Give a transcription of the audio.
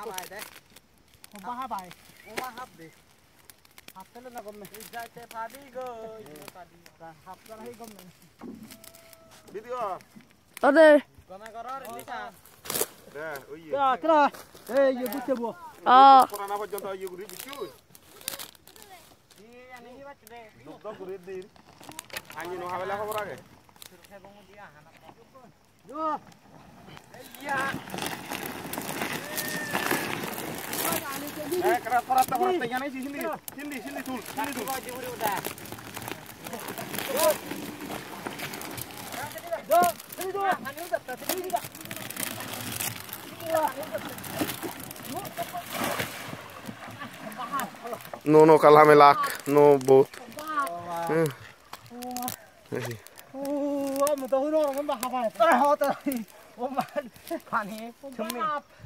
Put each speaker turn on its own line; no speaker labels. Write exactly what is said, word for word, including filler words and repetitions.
bài đấy.
Hôm ba hai bài.
Hôm ba hấp đi.
Hấp tới lên là con này.
Ra chơi phá đi cơ.
Hấp ra hay con này.
Biết chưa?
Ở đây.
Còn ai có đó đi sao?
Nè, ôi giời.
Ya, cái này. Ê, giờ bút chưa bùa.
Ờ.
Con nào cho tao yêu đi chứ?
Đi anh ấy bắt đây.
Lúc đó cứ đi. Anh nó hai là không ra kìa.
Đưa.
Iya.
Eh, keras keras keras tengahnya sih sini. Sini sini tul. Sini tul.
Kau jemput udah.
Đưa. Sini đưa. Anh udah, sini juga.
No no kalah melak, no boat.
Oh, mà tôi nói là cái bà hấp này. Tôi hỏi tôi. Ôm mà. Khoan đi. Chúng mình.